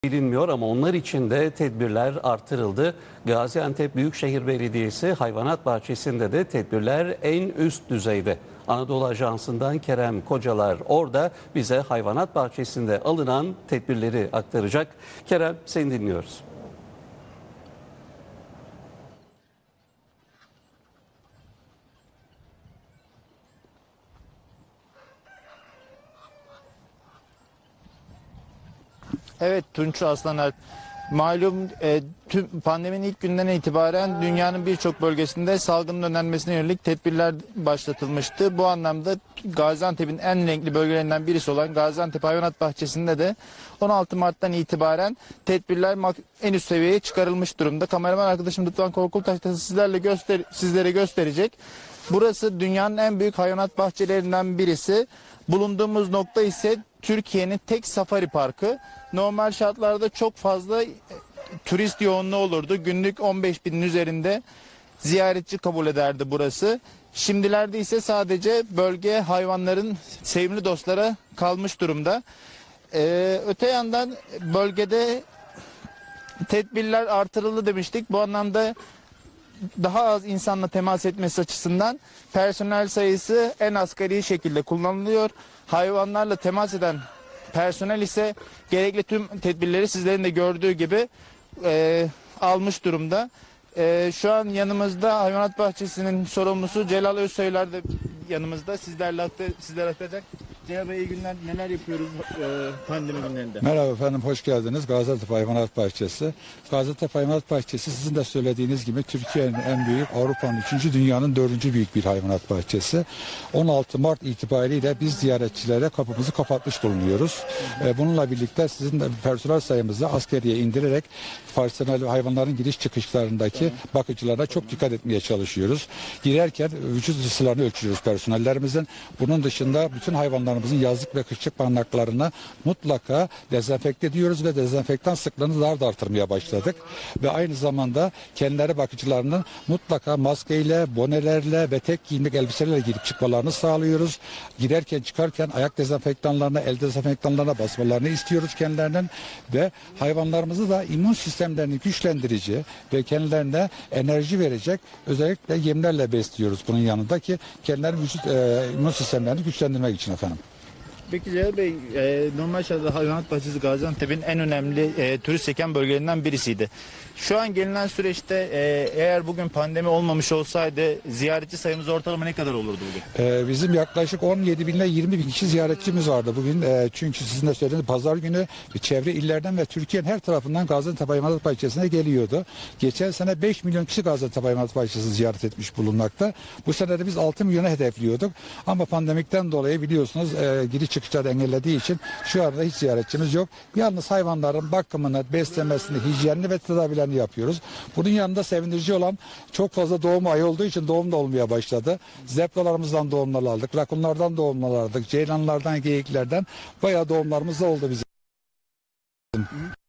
bilinmiyor ama onlar için de tedbirler artırıldı. Gaziantep Büyükşehir Belediyesi hayvanat bahçesinde de tedbirler en üst düzeyde. Anadolu Ajansı'ndan Kerem Kocalar orada bize hayvanat bahçesinde alınan tedbirleri aktaracak. Kerem, seni dinliyoruz. Evet Tunç Aslaner, malum tüm pandeminin ilk günden itibaren dünyanın birçok bölgesinde salgının önlenmesine yönelik tedbirler başlatılmıştı. Bu anlamda Gaziantep'in en renkli bölgelerinden birisi olan Gaziantep Hayvanat Bahçesi'nde de 16 Mart'tan itibaren tedbirler en üst seviyeye çıkarılmış durumda. Kameraman arkadaşım Rıdvan Korkultaş da sizlere gösterecek. Burası dünyanın en büyük hayvanat bahçelerinden birisi. Bulunduğumuz nokta ise Türkiye'nin tek safari parkı. Normal şartlarda çok fazla turist yoğunluğu olurdu. Günlük 15 binin üzerinde ziyaretçi kabul ederdi burası. Şimdilerde ise sadece bölge hayvanların sevimli dostlara kalmış durumda. Öte yandan bölgede tedbirler artırıldı demiştik. Bu anlamda daha az insanla temas etmesi açısından personel sayısı en asgari şekilde kullanılıyor. Hayvanlarla temas eden personel ise gerekli tüm tedbirleri sizlerin de gördüğü gibi almış durumda. Şu an yanımızda hayvanat bahçesinin sorumlusu Celal Özsoylar da yanımızda. Sizler aktaracak. Celal Bey, iyi günler. Neler yapıyoruz pandemi günlerinde? Merhaba efendim, hoş geldiniz. Gaziantep Hayvanat Bahçesi. Gaziantep Hayvanat Bahçesi sizin de söylediğiniz gibi Türkiye'nin en büyük, Avrupa'nın 3. dünyanın 4. büyük bir hayvanat bahçesi. 16 Mart itibariyle biz ziyaretçilere kapımızı kapatmış bulunuyoruz. Bununla birlikte sizin de personel sayımızı askeriye indirerek personel hayvanların giriş çıkışlarındaki bakıcılarına çok dikkat etmeye çalışıyoruz. Girerken vücut ısılarını ölçüyoruz personellerimizin. Bunun dışında bütün hayvanlarımızın yazlık ve kışlık barınaklarına mutlaka dezenfekte ediyoruz ve dezenfektan sıklığını daha da artırmaya başladık. Ve aynı zamanda kendileri bakıcılarının mutlaka maskeyle, bonelerle ve tek giyimlik elbiselerle girip çıkmalarını sağlıyoruz. Girerken çıkarken ayak dezenfektanlarına, el dezenfektanlarına basmalarını istiyoruz kendilerinin ve hayvanlarımızı da immün sistemlerini güçlendirici ve kendilerine enerji verecek özellikle yemlerle besliyoruz bunun yanında ki kendilerinin vücut immün sistemlerini güçlendirmek için efendim. Peki Celal Bey, normal şartlarda hayvanat bahçesi Gaziantep'in en önemli turist çeken bölgelerinden birisiydi. Şu an gelinen süreçte eğer bugün pandemi olmamış olsaydı ziyaretçi sayımız ortalama ne kadar olurdu bugün? Bizim yaklaşık 17 bin ile 20 bin kişi ziyaretçimiz vardı bugün. Çünkü sizin de söylediğiniz pazar günü çevre illerden ve Türkiye'nin her tarafından Gaziantep Hayvanat Bahçesi'ne geliyordu. Geçen sene 5 milyon kişi Gaziantep Hayvanat Bahçesi'ni ziyaret etmiş bulunmakta. Bu sene de biz 6 milyona hedefliyorduk. Ama pandemikten dolayı biliyorsunuz giriş çıkışları engellediği için şu anda hiç ziyaretçimiz yok. Yalnız hayvanların bakımını, beslemesini, hijyenini ve tedavilerini yapıyoruz. Bunun yanında sevindirici olan çok fazla doğum ayı olduğu için doğum da olmaya başladı. Zebralarımızdan doğumlar aldık, rakunlardan doğumlar aldık, ceylanlardan, geyiklerden bayağı doğumlarımız da oldu bizim.